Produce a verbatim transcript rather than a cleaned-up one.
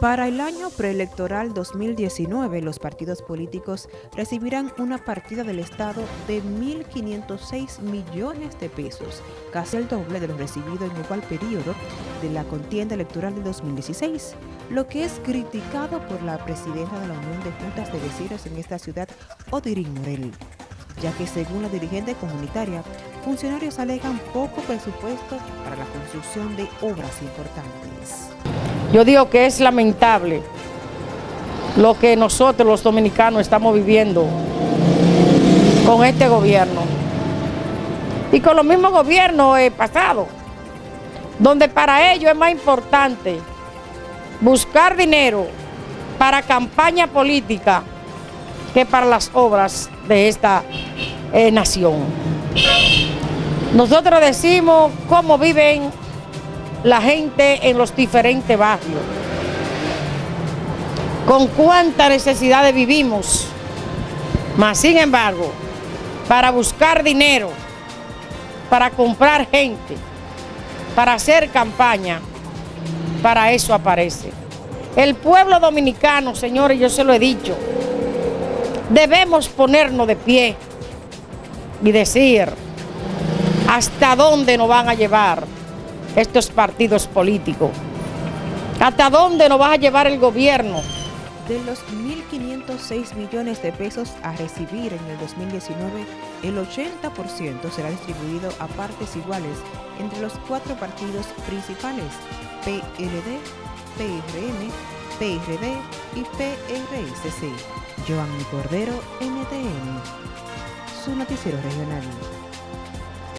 Para el año preelectoral dos mil diecinueve, los partidos políticos recibirán una partida del Estado de mil quinientos seis millones de pesos, casi el doble de lo recibido en igual periodo de la contienda electoral de dos mil dieciséis, lo que es criticado por la presidenta de la Unión de Juntas de Vecinos en esta ciudad, Odirín Morel, ya que según la dirigente comunitaria, funcionarios alegan poco presupuesto para la construcción de obras importantes. Yo digo que es lamentable lo que nosotros los dominicanos estamos viviendo con este gobierno y con los mismos gobiernos eh, pasados, donde para ellos es más importante buscar dinero para campaña política que para las obras de esta eh, nación. Nosotros decimos cómo viven la gente en los diferentes barrios, con cuántas necesidades vivimos, mas sin embargo, para buscar dinero, para comprar gente, para hacer campaña, para eso aparece. El pueblo dominicano, señores, yo se lo he dicho, debemos ponernos de pie y decir hasta dónde nos van a llevar estos partidos políticos, hasta dónde nos va a llevar el gobierno. De los mil quinientos seis millones de pesos a recibir en el dos mil diecinueve, el ochenta por ciento será distribuido a partes iguales entre los cuatro partidos principales, P L D, P R M, P R D y P R S C. Joanny Cordero, N T N, su noticiero regional.